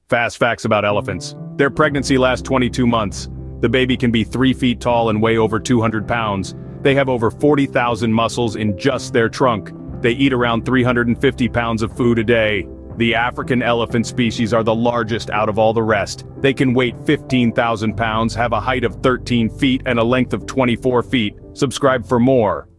Fast facts about elephants. Their pregnancy lasts 22 months. The baby can be 3 feet tall and weigh over 200 pounds. They have over 40,000 muscles in just their trunk. They eat around 350 pounds of food a day. The African elephant species are the largest out of all the rest. They can weigh 15,000 pounds, have a height of 13 feet and a length of 24 feet. Subscribe for more.